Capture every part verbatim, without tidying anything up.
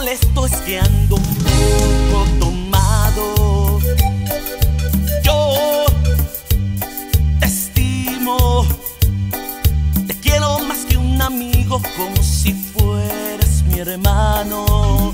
molesto es que ando un poco tomado. Yo te estimo, te quiero más que un amigo, como si fueras mi hermano.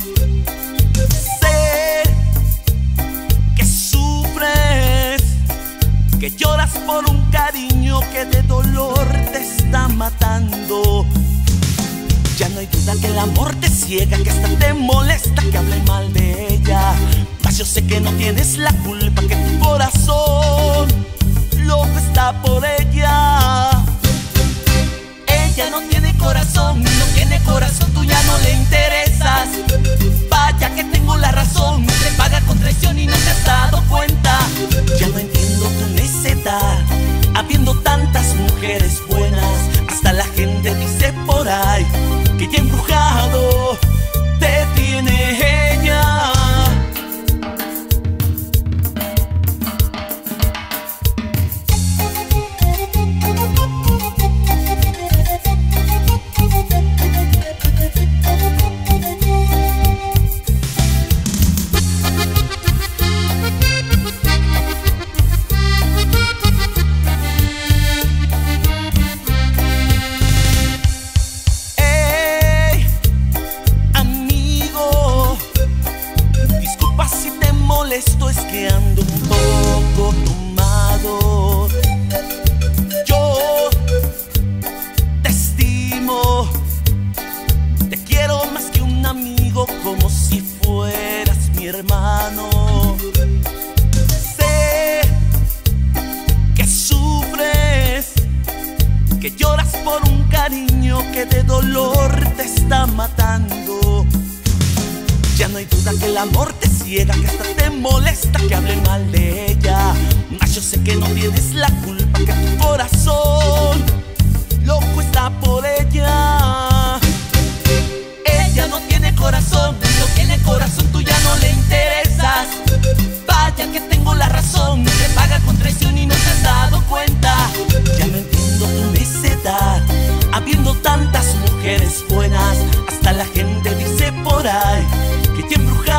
Sé que sufres, que lloras por un cariño que de dolor te está matando. Ya no hay duda que el amor te ciega, que hasta te molesta que hable mal de ella. Mas yo sé que no tienes la culpa, que tu corazón loco está por ella. Ella no tiene corazón, no tiene corazón, tú ya no le interesas. Vaya que tengo la razón, te paga con traición y no te has dado cuenta. Ya no entiendo tu necedad, habiendo tantas mujeres buenas. Hasta la gente dice por ahí que ya embrujado te tiene ella. Esto es que ando un poco tomado. Yo te estimo, te quiero más que un amigo, como si fueras mi hermano. Sé que sufres, que lloras por un cariño que de dolor te está matando. Ya no hay duda que el amor te ciega, que hasta te molesta que hable mal de ella. Mas yo sé que no tienes la culpa, que tu corazón loco está por ella. Ella no tiene corazón, no tiene corazón, tú ya no le interesas. Vaya que tengo la razón, te paga con traición y no te has dado cuenta. Ya no entiendo tu necedad, habiendo tantas mujeres buenas. Hasta la gente dice por ahí que te embruja.